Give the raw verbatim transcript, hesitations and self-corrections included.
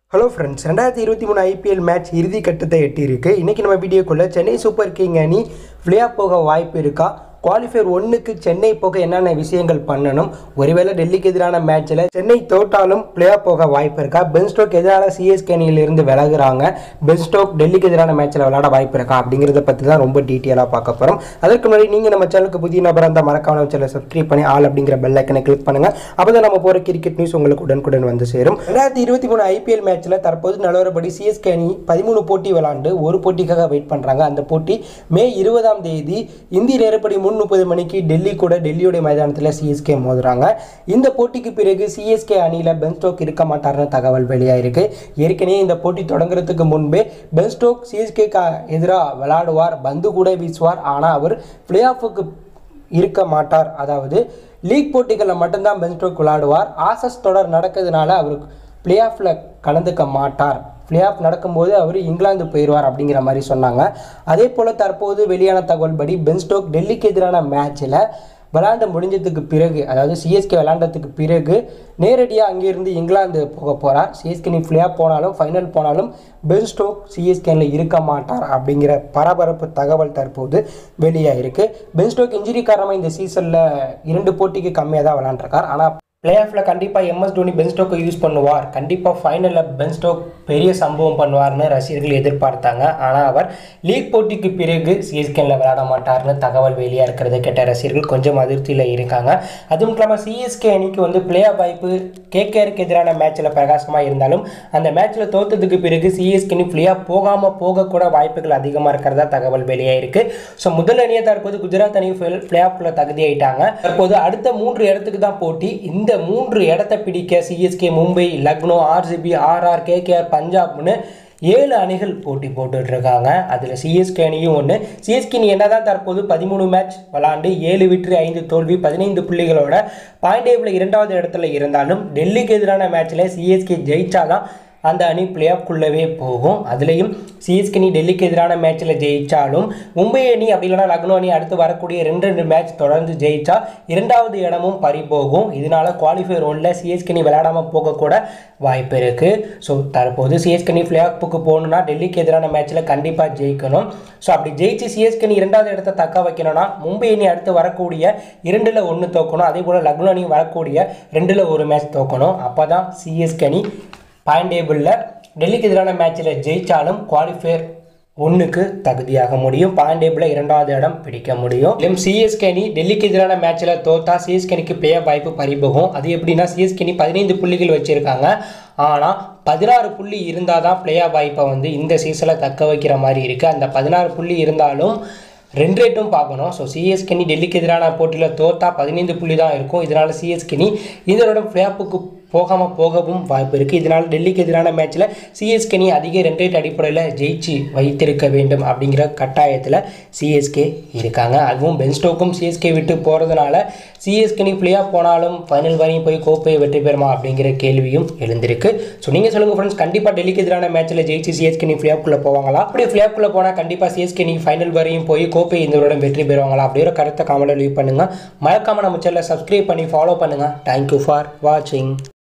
Hello friends, ரெண்டாயிரத்தி இருபத்தி மூணு ஐபிஎல் மேட்ச் இறுதி கட்டத்தை எட்டியிருக்கு. இன்றைக்கி நம்ம வீடியோக்குள்ளே சென்னை சூப்பர் கிங் அணி ஃப்ளே ஆஃப் போக வாய்ப்பு இருக்கா, குவாலிஃபயர் ஒன்றுக்கு சென்னை போக என்னென்ன விஷயங்கள் பண்ணணும், ஒருவேளை டெல்லிக்கு எதிரான மேட்ச்சில் சென்னை தோட்டாலும் பிளே ஆஃப் போக வாய்ப்பு இருக்கா, பென் ஸ்டோக் எதிரான சிஎஸ்கே அணியிலிருந்து விலகுறாங்க, பென் ஸ்டோக் டெல்லிக்கு எதிரான மேட்ச்சில் விளையாட வாய்ப்பு இருக்கா அப்படிங்கிறத பற்றி தான் ரொம்ப டீட்டெயிலாக பார்க்க போகிறோம். அதற்கு முன்னாடி நீங்கள் நம்ம சேனலுக்கு புதிய நபராக இருந்தால் மறக்காம சேனலை சப்ஸ்கிரைப் பண்ணி ஆல் அப்படிங்கிற பெல் ஐக்கனை கிளிக் பண்ணுங்கள். அப்போ தான் நம்ம போகிற கிரிக்கெட் நியூஸ் உங்களுக்கு உடனுக்குடன் வந்து சேரும். ரெண்டாயிரத்தி இருபத்தி மூணு ஐபிஎல் மேட்ச்சில் தற்போது நிலவரப்படி சிஎஸ்கே அணி பதிமூணு போட்டி விளாண்டு ஒரு போட்டிக்காக வெயிட் பண்ணுறாங்க. அந்த போட்டி மே இருபதாம் தேதி இந்திய நேரப்படி முன் முப்பது மணிக்கு டெல்லி கூட டெல்லியோடைய மைதானத்தில் சிஎஸ்கே மோதுறாங்க. இந்த போட்டிக்கு பிறகு சிஎஸ்கே அணியில் பென் ஸ்டோக் இருக்க மாட்டார்னு தகவல் வெளியாயிருக்கு. ஏற்கனவே இந்த போட்டி தொடங்குறதுக்கு முன்பே பென் ஸ்டோக் சிஎஸ்கேக்கு எதிராக விளையாடுவார், பந்து கூட வீசுவார், ஆனால் அவர் பிளே ஆஃபுக்கு இருக்க மாட்டார். அதாவது லீக் போட்டிகளில் மட்டும்தான் பென் ஸ்டோக் விளையாடுவார். ஆசஸ் தொடர் நடக்கிறதுனால அவருக்கு பிளே ஆஃபில் கலந்துக்க மாட்டார். பிளே ஆஃப் நடக்கும்போது அவர் இங்கிலாந்து போயிடுவார் அப்படிங்கிற மாதிரி சொன்னாங்க. அதே போல் தற்போது வெளியான தகவல் படி பென் ஸ்டோக் டெல்லிக்கு எதிரான மேட்ச்சில் விளையாண்டு முடிஞ்சதுக்கு பிறகு, அதாவது சிஎஸ்கே விளையாண்டதுக்கு பிறகு நேரடியாக அங்கேருந்து இங்கிலாந்து போக போகிறார். சிஎஸ்கே நீ பிளே ஆஃப் போனாலும் ஃபைனல் போனாலும் பென் ஸ்டோக் சிஎஸ்கேல இருக்க மாட்டார் அப்படிங்கிற பரபரப்பு தகவல் தற்போது வெளியாகிருக்கு. பென் ஸ்டோக் இன்ஜுரி காரணமாக இந்த சீசனில் இரண்டு போட்டிக்கு கம்மியாக தான் விளையாண்டுருக்கார். ஆனால் பிளே ஆஃபில் கண்டிப்பாக எம்எஸ் தோனி பென் ஸ்டோக்கை யூஸ் பண்ணுவார், கண்டிப்பாக ஃபைனலில் பென் ஸ்டோக் பெரிய சம்பவம் பண்ணுவார்னு ரசிகர்கள் எதிர்பார்த்தாங்க. ஆனால் அவர் லீக் போட்டிக்கு பிறகு சிஎஸ்கேல விளையாட மாட்டார்னு தகவல் வெளியாக இருக்கிறத கேட்ட ரசிகர்கள் கொஞ்சம் அதிர்ச்சியில் இருக்காங்க. அதுவும் இல்லாமல் சிஎஸ்கே அணிக்கு வந்து பிளே ஆஃப் வாய்ப்பு கேகேஆருக்கு எதிரான மேட்ச்சில் பிரகாசமாக இருந்தாலும் அந்த மேட்ச்சில் தோற்றதுக்கு பிறகு சிஎஸ்கே அணி பிளே ஆஃப் போகாமல் போகக்கூட வாய்ப்புகள் அதிகமாக இருக்கிறதா தகவல் வெளியாயிருக்கு. ஸோ முதல் அணியை தற்போது குஜராத் அணி பிளே ஆஃபில் தகுதியாயிட்டாங்க. தற்போது அடுத்த மூன்று இடத்துக்கு தான் போட்டி. இந்த மூன்று இடத்தை பிடிக்க CSK, Mumbai, Lucknow, RCB, RR, KKR, பஞ்சாப்னு ஏழு அணிகள் போட்டி போட்டுட்டு இருக்காங்க. அதில் சிஎஸ்கே அணியும் ஒன்று. சிஎஸ்கே அணி என்னதான் தற்போது பதிமூணு மேட்ச் விளாண்டு ஏழு வெற்றி ஐந்து தோல்வி பதினைந்து புள்ளிகளோட பாயிண்ட் டேபிளில் இரண்டாவது இடத்துல இருந்தாலும் டெல்லிக்கு எதிரான மேட்ச்சில் சிஎஸ்கே ஜெயிச்சாதான் அந்த அணி பிளே ஆஃப்குள்ளவே போகும். அதுலேயும் சிஎஸ்கே அணி டெல்லிக்கு எதிரான மேட்ச்சில் ஜெயித்தாலும் மும்பை அணி அப்படி இல்லைனா லக்னோ அணி அடுத்து வரக்கூடிய ரெண்டு ரெண்டு மேட்ச் தொடர்ந்து ஜெயிச்சா இரண்டாவது இடமும் பறி போகும். இதனால குவாலிஃபயர் ஒன்றில் சிஎஸ்கே அணி விளையாடாமல் போகக்கூட வாய்ப்பு இருக்குது. ஸோ தற்போது சிஎஸ்கே அணி பிளே ஆஃபுக்கு போகணுன்னா டெல்லிக்கு எதிரான மேட்ச்சில் கண்டிப்பாக ஜெயிக்கணும். ஸோ அப்படி ஜெயிச்சு சிஎஸ்கே அணி இரண்டாவது இடத்தை தக்க வைக்கணும்னா மும்பை அணி அடுத்து வரக்கூடிய இரண்டில் ஒன்று தோக்கணும். அதே போல் லக்னோ அணி வரக்கூடிய ரெண்டில் ஒரு மேட்ச் தோக்கணும். அப்போ தான் சிஎஸ்கே அணி பாயிண்ட் டேபிளில் டெல்லிக்கு எதிரான மேட்ச்சில் ஜெயித்தாலும் குவாலிஃபயர் ஒன்றுக்கு தகுதியாக முடியும், பாயிண்ட் டேபிளில் இரண்டாவது இடம் பிடிக்க முடியும். மேலும் சிஎஸ்கே அணி டெல்லிக்கு எதிரான மேட்ச்சில் தோத்தா சிஎஸ்கே அணிக்கு பிளே ஆஃப் வாய்ப்பு பறிபோகும். அது எப்படின்னா சிஎஸ்கே அணி பதினைந்து புள்ளிகள் வச்சுருக்காங்க. ஆனால் பதினாறு புள்ளி இருந்தால் தான் பிளே ஆஃப் வாய்ப்பை வந்து இந்த சீசனில் தக்க வைக்கிற மாதிரி இருக்குது. அந்த பதினாறு புள்ளி இருந்தாலும் ரெண்டு ரேட்டும் பார்க்கணும். ஸோ சிஎஸ்கே அணி டெல்லிக்கு எதிரான போட்டியில் தோத்தா பதினைந்து புள்ளி தான் இருக்கும். இதனால் சிஎஸ்கே அணி இந்த வருடம் பிளே ஆஃபுக்கு போகாமல் போகவும் வாய்ப்பு இருக்குது. இதனால் டெல்லிக்கு எதிரான மேட்ச்சில் சிஎஸ்கே அணி அதிக ரெண்டு ரேட் அடிப்படையில் ஜெயிச்சு வைத்திருக்க வேண்டும் அப்படிங்கிற கட்டாயத்தில் சிஎஸ்கே இருக்காங்க. அதுவும் பென் ஸ்டோக்கும் சிஎஸ்கே விட்டு போகிறதுனால சிஎஸ்கே அணி பிளே ஆஃப் போனாலும் ஃபைனல் வரையும் போய் கோப்பையை வெற்றி பெறுமா அப்படிங்கிற கேள்வியும் எழுந்திருக்கு. ஸோ நீங்கள் சொல்லுங்கள் ஃப்ரெண்ட்ஸ், கண்டிப்பாக டெல்லிக்கு எதிரான மேட்ச்சில் ஜெயிச்சு சிஎஸ்கே அணி பிளே ஆஃப்குள்ளே போவாங்களா? அப்படியே பிளே ஆஃப்குள்ளே போனால் கண்டிப்பாக சிஎஸ்கே அணி ஃபைனல் வரையும் போய் கோப்பை இந்த வருடம் வெற்றி பெறுவாங்களா அப்படிங்கிற கருத்தை கமெண்ட்டில் லீவ் பண்ணுங்கள். மறக்காமல் நம்ம சேனலை சப்ஸ்கிரைப் பண்ணி ஃபாலோ பண்ணுங்கள். தேங்க்யூ ஃபார் வாட்சிங்.